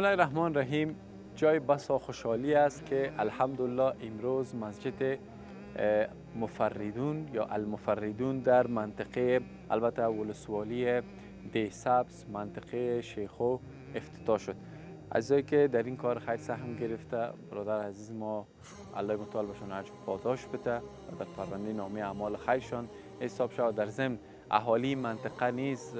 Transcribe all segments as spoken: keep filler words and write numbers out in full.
الله الرحمن الرحیم. جای بسا خوشحالی است که الحمدلله امروز مسجد مفردون یا المفردون در منطقه البته ولسوالی ده سبز منطقه شیخو افتتاح شد. عزیزایی که در این کار خیر سهم گرفته، برادر عزیز ما الله متعال بهشون اجر پاداش بده و در پرونده نامه اعمال خیرشان حساب شود. در ضمن اهالی منطقه نیز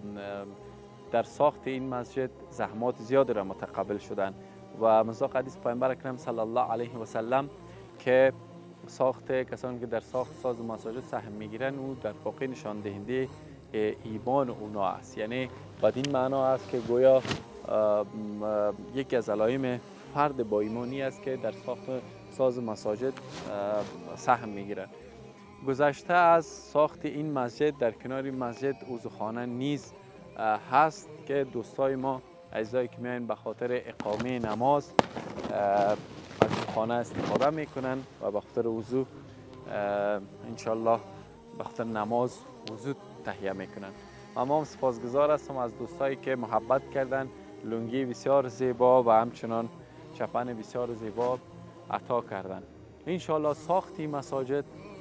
در ساخت این مسجد زحمات زیادی را متقبل شدند و مصداق حدیث پیامبر اکرم صلی الله علیه و سلم که ساخت کسانی که در ساخت ساز مساجد سهم میگیرن او در واقع نشان دهنده ایمان اونا است. یعنی بدین معنا است که گویا یکی از علائم فرد با ایمانی است که در ساخت ساز مساجد سهم میگیرن. گذشته از ساخت این مسجد در کنار این مسجد عضوخانه نیز هست که دوستای ما عزیزایی که میاین به خاطر اقامه نماز از خانه استفاده میکنن و به خاطر وضو انشالله به خاطر نماز وضو تهیه میکنن. من هم سپاسگزار هستم از دوستایی که محبت کردن، لنگی بسیار زیبا و همچنان چپن بسیار زیبا عطا کردن. انشالله ساختی مساجد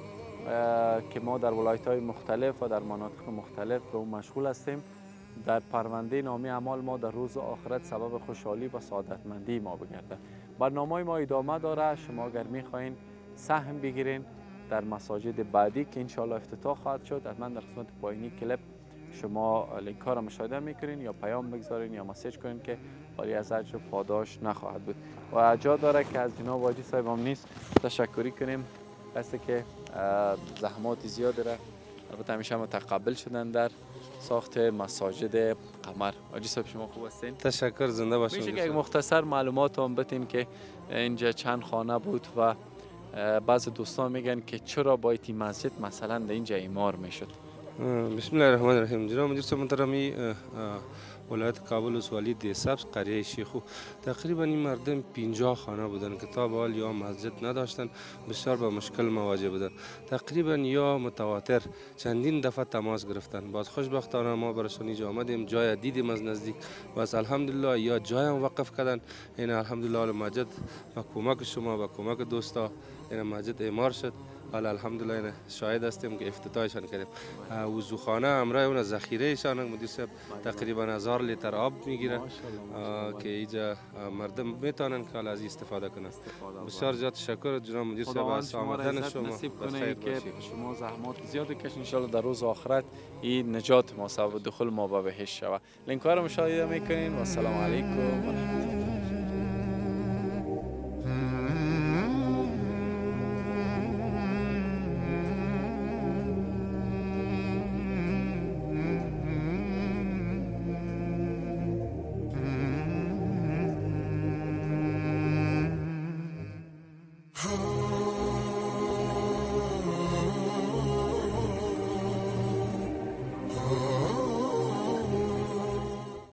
که ما در ولایت‌های مختلف و در مناطق مختلف به اون مشغول هستیم، در پرونده نامه اعمال ما در روز آخرت سبب خوشحالی و سعادتمندی ما بگرده. برنامه ما ادامه داره. شما اگر میخواین سهم بگیرین در مساجد بعدی که انشالله افتتاح خواهد شد، حتما در قسمت پایینی کلیپ شما لینک ها را مشاهده میکنین یا پیام بگذارین یا مسیج کنین که ولی از اجر پاداش نخواهد بود. و جا داره که از جناب واجی صاحب هم نیست تشکری کنیم، بسته که زحمات زیاد داره البته همیشه متقبل شدن در ساخت مساجد قمر. واجی صاحب شما خوب هستین؟ تشکر، زنده باشین. میشه که یک مختصر معلومات هم بتین که اینجا چند خانه بود و بعض دوستان میگن که چرا باید این مسجد مثلا در اینجا اعمار میشد؟ بسم الله الرحمن الرحیم. جناب مدیر صاحب محترمی، ولایت کابل ولسوالی ده سبز قریه شیخو تقریبا این مردم پنجاه خانه بودن که تا به حال یا مسجد نداشتن، بسیار با مشکل مواجه بودن. تقریبا یا متواتر چندین دفعه تماس گرفتن. باز خوشبختانه ما برشان اینجا آمدیم، جای دیدیم از نزدیک، بس الحمدلله یا جای هم وقف کردن. این الحمدلله مسجد با کمک شما و کمک دوستا این مسجد اعمار شد. حالا الحمدلله شاهد هستیم که افتتاحشان کردیم. وضوخانه امرای اون ذخیره ایشان مدیر صاحب تقریبا هزار لیتر آب میگیره که اینجا مردم میتونن که از استفاده کنند. بسیار زیاد تشکر جناب مدیر صاحب از آمدن شما. نصیب کنه که شما زحمات زیاد کشید، ان شاء الله در روز آخرت این نجات ما سبب دخول ما به بهشت شود. لینک ها رو مشاهده میکنین و السلام علیکم و رحمت الله.